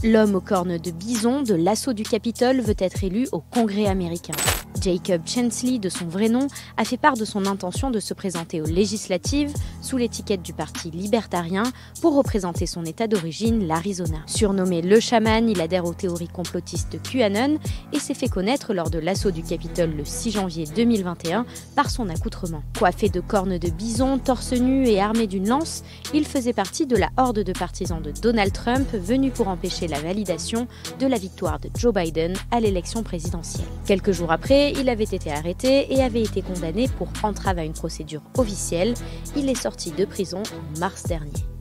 L'homme aux cornes de bison de l'assaut du Capitole veut être élu au Congrès américain. Jacob Chansley, de son vrai nom, a fait part de son intention de se présenter aux législatives sous l'étiquette du Parti libertarien pour représenter son état d'origine, l'Arizona. Surnommé le chaman, il adhère aux théories complotistes de QAnon et s'est fait connaître lors de l'assaut du Capitole le 6 janvier 2021 par son accoutrement. Coiffé de cornes de bison, torse nu et armé d'une lance, il faisait partie de la horde de partisans de Donald Trump venus pour empêcher la validation de la victoire de Joe Biden à l'élection présidentielle. Quelques jours après, il avait été arrêté et avait été condamné pour entrave à une procédure officielle. Il est sorti de prison en mars dernier.